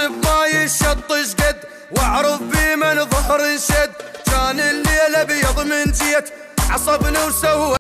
بما يشطش قد واعرف بمن ظهر انشد. كان الليل ابيض من جيت عصبني وسوى